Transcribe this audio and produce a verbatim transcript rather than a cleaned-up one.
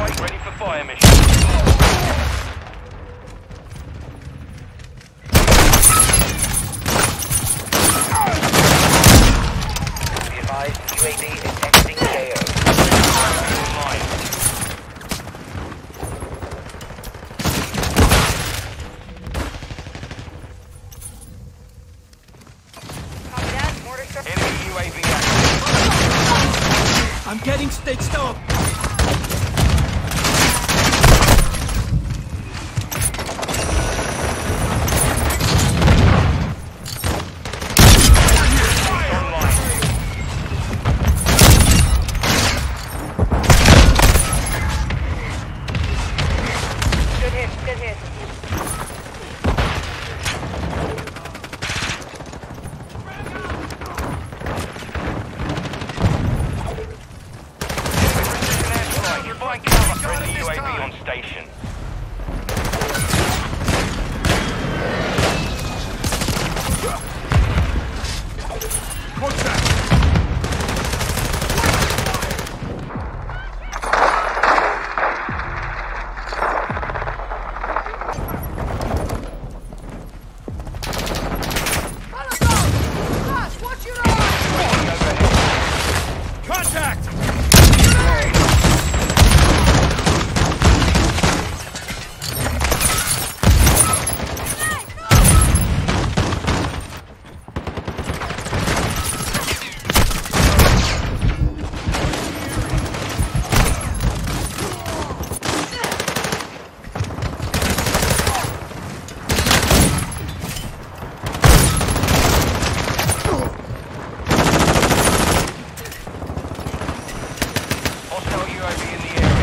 strike ready for fire mission. Be advised, U A V is exiting the A O. Enemy U A V active. I'm getting stitched up. Good hit, good hit. Find cover for the U A V on station.